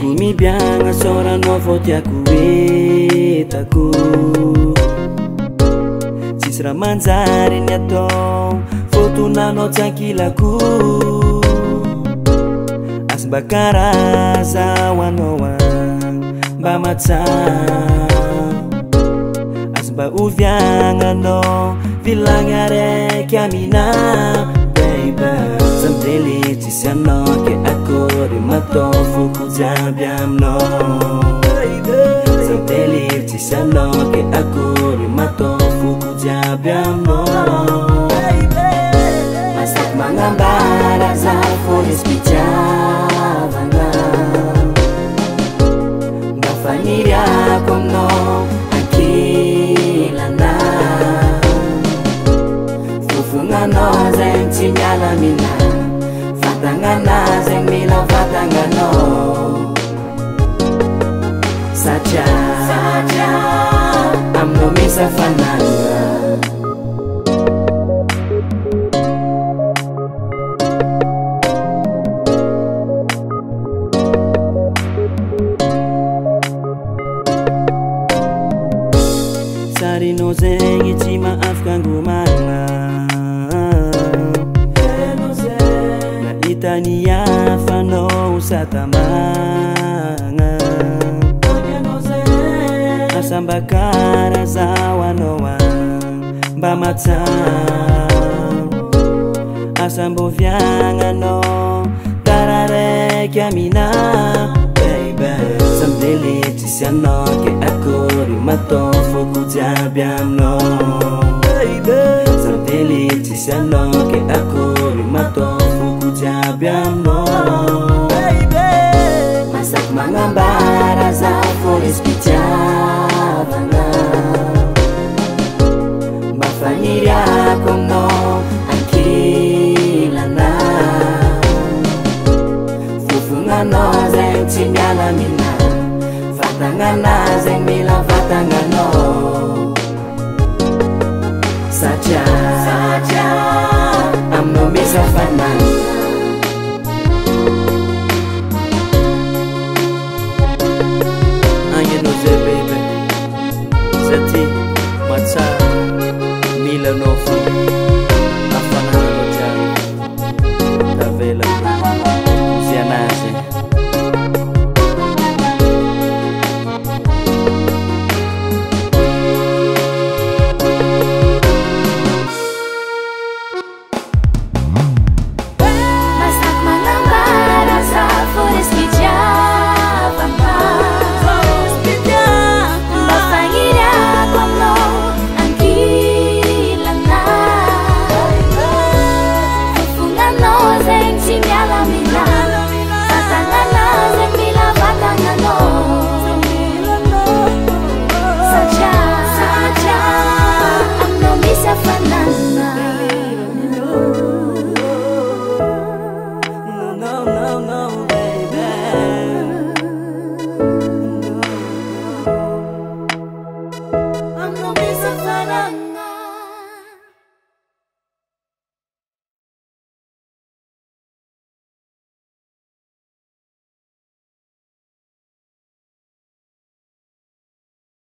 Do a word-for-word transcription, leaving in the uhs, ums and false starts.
mibiagna soranao vao tiako hitako tsisy raha manjary ny atao fotonanao tsy ankilako asy mba karaza ho anao agny mba matsagna asy mba oviagnanao vilagny araiky aminahy baby zamidely tsisy anao ke akory matao foko jiaby aminao zamidely tsisy anao ke akory matao foko jiaby aminao masaky magnambara za fô nisy mpitiavagna mba faniriako aminao ankilana fofonanao zegny tsy miala aminahy vatagna zegny mila vatagnagnao satria aminao misy hafanagna sarinao zegny tsy maafaka angomagna nahitany hafanao satamagna asa mba karaza ho anao agny mba matsagna asa mba oviagnanao karaha raiky aminahy baby zamidely tsisy anao ke akory matao foko jiaby aminao zamidely tsisy anao ke akory matao foko jiaby aminao masaky magnambara za fô nisy mpitiavagna mba faniriako aminao ankilana fofonanao zegny tsy miala aminahy vatagna zegny mila vatagnagnao satria aminao misy hafanagna